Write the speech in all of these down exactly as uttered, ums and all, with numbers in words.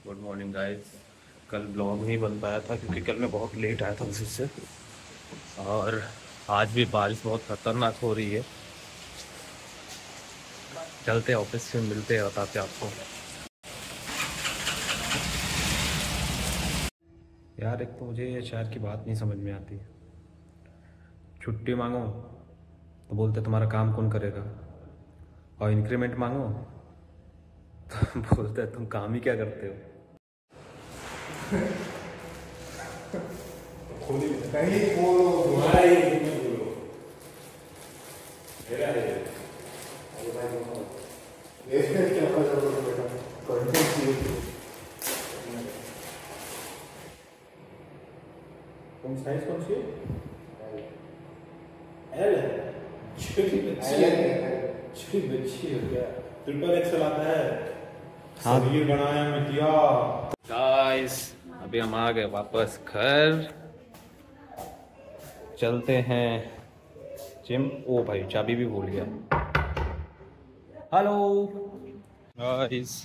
Good morning guys. कल blog नहीं बन पाया था क्योंकि कल मैं बहुत लेट आया था ऑफिस से, और आज भी बारिश बहुत खतरनाक हो रही है। चलते ऑफिस से मिलते हैं, बताते आपको। यार एक तो मुझे ये शहर की बात नहीं समझ में आती। छुट्टी मांगो तो बोलते तुम्हारा काम कौन करेगा, और इंक्रीमेंट मांगो तो बोलते तुम काम ही क्या करते हो। कहीं बोलो भाई, बोलो मेरा है। अरे भाई बोलो ऐसे क्या पता बोलो बेटा, कंटेंट चाहिए। कौन साइज कौन सी एल है? छोटी बच्ची है, छोटी बच्ची है क्या? ट्रिपल एक्सल आता है। हाँ शरीर बनाया मिटिया। गाइस अभी हम आ गए वापस घर, चलते हैं जिम। ओ भाई चाबी भी भूल गया। हेलो गाइस,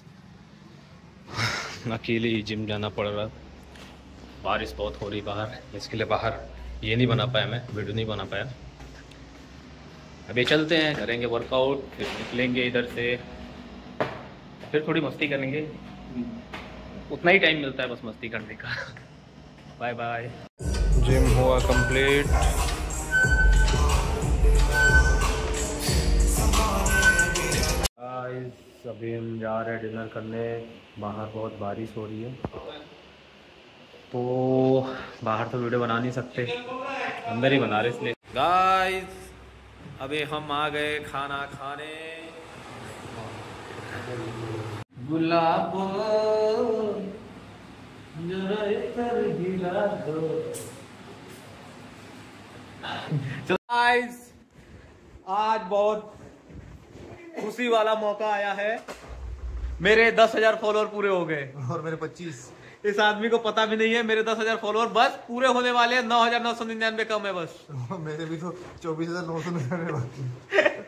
अकेले ही जिम जाना पड़ रहा। बारिश बहुत हो रही बाहर, इसके लिए बाहर ये नहीं बना पाया, मैं वीडियो नहीं बना पाया। अभी चलते हैं, करेंगे वर्कआउट, फिर निकलेंगे इधर से, फिर थोड़ी मस्ती करेंगे। उतना ही टाइम मिलता है बस मस्ती करने का। Bye bye. जिम हुआ कंप्लीट। गाइस अभी हम जा रहे हैं डिनर करने। बाहर बहुत बारिश हो रही है तो बाहर तो वीडियो बना नहीं सकते, अंदर ही बना रहे इसलिए। गाइस अभी हम आ गए खाना खाने। गुलाब जरा इधर गिरा दो। गाइस आज बहुत खुशी वाला मौका आया है, मेरे दस हजार फॉलोअर पूरे हो गए और मेरे पच्चीस। इस आदमी को पता भी नहीं है मेरे दस हजार फॉलोअर बस पूरे होने वाले हैं। नौ हजार नौ सौ निन्यानवे कम है बस। मेरे भी तो चौबीस हजार नौ सौ निन्यानवे बाकी।